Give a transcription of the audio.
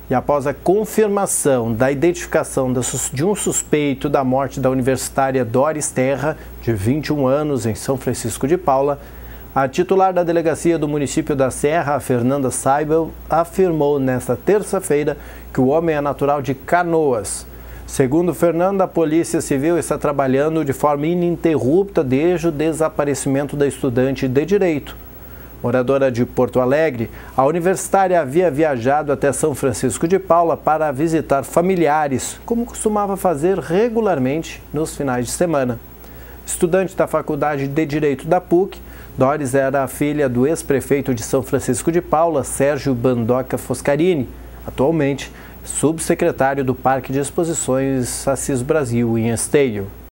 E após a confirmação da identificação de um suspeito da morte da universitária Doris Terra, de 21 anos, em São Francisco de Paula, a titular da delegacia do município da Serra, Fernanda Seibel, afirmou nesta terça-feira que o homem é natural de Canoas. Segundo Fernanda, a Polícia Civil está trabalhando de forma ininterrupta desde o desaparecimento da estudante de Direito. Moradora de Porto Alegre, a universitária havia viajado até São Francisco de Paula para visitar familiares, como costumava fazer regularmente nos finais de semana. Estudante da Faculdade de Direito da PUC, Doris era a filha do ex-prefeito de São Francisco de Paula, Sérgio Bandoca Foscarini, atualmente subsecretário do Parque de Exposições Assis Brasil, em Esteio.